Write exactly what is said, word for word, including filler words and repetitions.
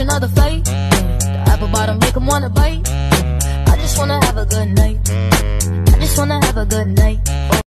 another fight. The apple bottom make 'em wanna bite. I just wanna have a good night. I just wanna have a good night.